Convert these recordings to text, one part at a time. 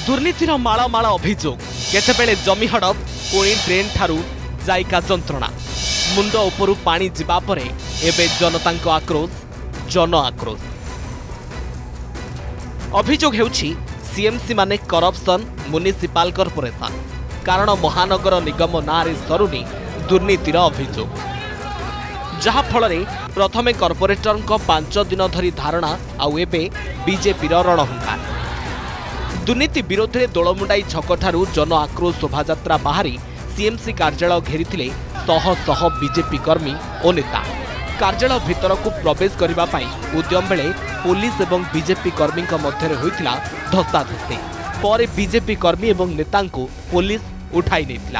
दुर्नीतिर माळ माळ अभियोग केतेबेले जमी हड़प पुणी ट्रेन ठारू जायका जंत्रणा मुंड उपरु पानी जिबा परे एबे जनतांको आक्रोश जन आक्रोश। अभियोग हेउछि सीएमसी माने करप्शन म्युनिसिपल कॉर्पोरेशन कारण महानगर निगम नारे सरुनी दुर्नीतिर अभियोग जहा फल प्रथमे कॉर्पोरेटर 5 दिन धरी धारणा आउ एबे बीजेपी रणहुंकार। दुर्नीति विरोध में दोलमुंडाई छक ठारू जन आक्रोश शोभायात्रा बाहरी सीएमसी कार्यालय घेरी शह शह बीजेपी कर्मी और नेता। कार्यालय भितर को प्रवेश करने उद्यम बेले पुलिस और बीजेपी कर्मी मध्य होता धस्ताधस्ती पर बीजेपी कर्मी और नेता पुलिस उठाई नहीं।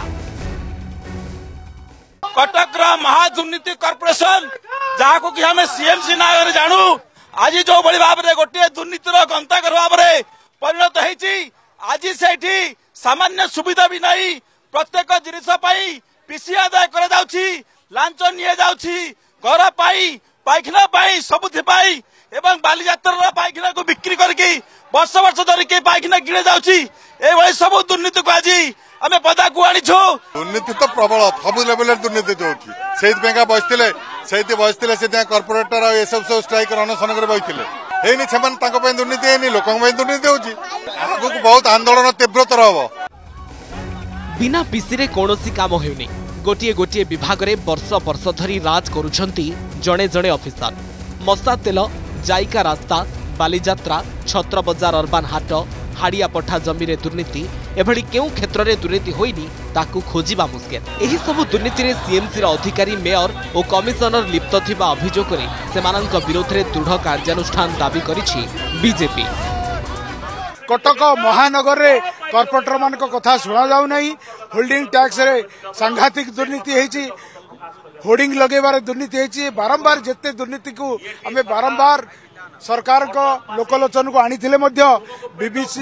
कटक महादुर्नीति कॉर्पोरेशन जहाँ को कि हमें सीएमसी ना जानू आज जो बड़ी भाव में गोटे दुर्नीतिर गंतागर भाव में परिणत होती आज से सामान्य सुविधा भी नहीं प्रत्येक जिनिस पीसी आदाय कर लांच नि घर पाइखाना सबुथि एवं बालीजात्रा पाइखाना को बिक्री करके वर्ष वर्ष धरिकी पाइखाना किणे जाउछि ए सब दुर्नीति को आज आमे पदा को आनी छो। दुर्नीति तो प्रबल सब लेवल दुर्नीति होछि सेइतबेका बसतिले से कॉर्पोरेटर ए सब स्ट्राइक अनशन करे बइथिले हेनी छमन ताको पे दुर्नीति हेनी लोकन पे दुर्नीति होछि आगु को बहुत आंदोलन तीव्रतर हबो। बिना पीसी रे कोनोसी काम हेउनी गोटिए गोटिए विभाग रे वर्ष वर्ष धरी राज करूछंती जणे जणे ऑफिसर। मस्ता तेल जायका रास्ता बालीजात्रा छत्र बजार अर्बान हाट हाड़िया पठा जमी रे दुर्नीति एभली केउ क्षेत्र रे दुर्नीति होइनी ताकू खोजिबा मुश्किल। एही सब दुर्नीति रे सीएमसी रा अधिकारी मेयर और कमिशनर लिप्त थिबा अभियोग रे सेमानंक विरोध रे दृढ़ कार्यानुष्ठान दाबी करिछि बीजेपी। कटक महानगर रे कॉर्पोरेटर मान को कथा सुना जाउ नहीं होल्डिंग टैक्स रे सांघातिक दुर्नीति हेछि होर्डिंग लगेबार दुर्नीति हेछि बारंबार जेते दुर्नीति को हमें बारंबार सरकार को लोकलोचन को आनी बीबीसी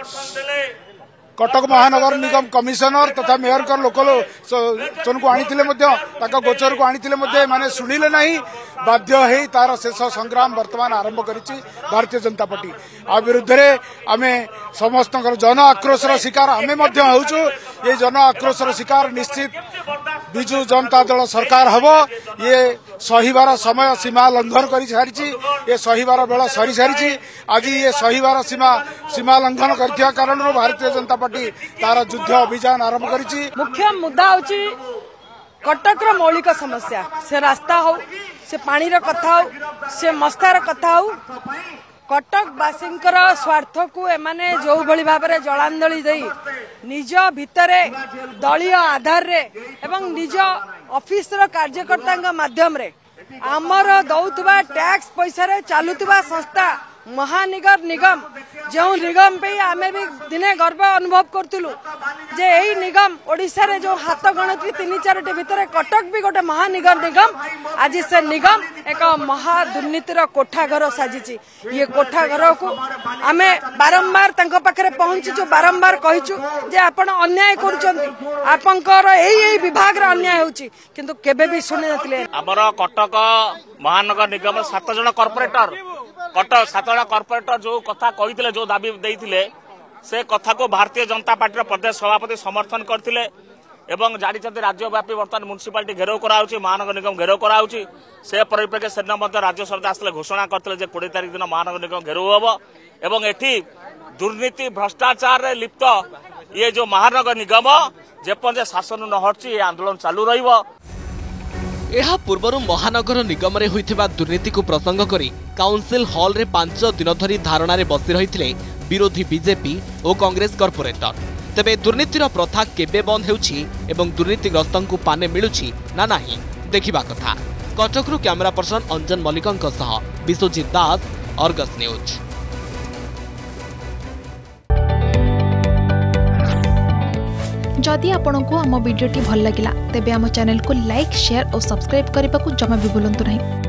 कटक महानगर निगम कमिशनर तथा मेयर को लोकलोचन को आनी गोचर को आनी माने शुणिले नहीं बाध्य है तार शेष संग्राम वर्तमान आरंभ करिछि भारतीय जनता पार्टी आ विरुद्ध रे आमे समस्त जन आक्रोश शिकार आमे मध्य होउछु। ये जन आक्रोश शिकार निश्चित बिजु जनता दल सरकार हबो ये सहीबार समय सीमा लंघन कर सारी ये सहीबार बेला सरी सारी आज ये सहीबार सीमा लंघन कर कारण भारतीय जनता पार्टी तार युद्ध अभियान आरंभ करिछि। मुख्य मुद्दा होछि कटक रो मौलिक समस्या से रास्ता हो से पानी रो कथा हो से मस्तार कथा हो कटक बासिंकर स्वार्थ को एमाने जो भली भाव में जलांजलि दे निज भितरे दलीय आधार रे एवं निज ऑफिस रो कार्यकर्ता माध्यम रे आमर दौथुबा टैक्स पैसा रे चालुथुबा संस्था महानिगर निगम जो निगम पे आमे भी दिने गर्व अनुभव करतुलु जे एही निगम ओडिसा रे जो हाथ गणति 3-4 भितर कटक भी गोटे महानिगर निगम आज से निगम एक महा दुर्नीतिर कोठाघर साजिची। ये कोठाघर को आमे बारंबार तंको पाखरे पहुंचीचु बारंबार कहिचु जे आपण अन्याय करूचंती आपनकर एही विभाग रे अन्याय होची किंतु केबे भी सुनि नथिले। हमर कटक महानगर निगम 7 जण कॉर्पोरेटर कटक 7 जण कॉर्पोरेटर जो कथा कहिथिले जो दाबी देइथिले से कथा को भारतीय जनता पार्टी प्रदेश सभापति समर्थन करथिले एवं जानिछते राज्यव्यापी वर्तमान म्युनिसिपालिटी घेराव कराउछि महानगर निगम घेराव कराउछि से परिप्रेक्षी सेदिन मध्य राज्य सरकार आसले घोषणा करथिले जे 20 तारिख दिन महानगर निगम घेराव हबो एवं एठी दुर्नीति भ्रष्टाचार रे लिप्त ये जो महानगर निगम जेपजे शासन न हटछि ये आंदोलन चालू रहिबो। एहा पूर्वरु महानगर निगम रे होइथिबा दुर्नीति को प्रसंग करी काउंसिल हॉल रे 5 दिन धरी धारणा रे बसी रहिथिले विरोधी बीजेपी और कांग्रेस कॉर्पोरेटर। तबे दुर्नीतिर प्रथा केबे बंद हेउछि एवं दुर्नीतिग्रस्तन को पाने मिलुछि ना नाही देखिबा कथा। कटकरू कैमरा पर्सन अंजन मल्लिकंक सह विश्वजीत दास, अर्गस न्यूज। जदि आपंक आम भिडी भल लगा तेब आम चैनल को लाइक शेयर और सब्सक्राइब करने को जमा भी भूलु नहीं।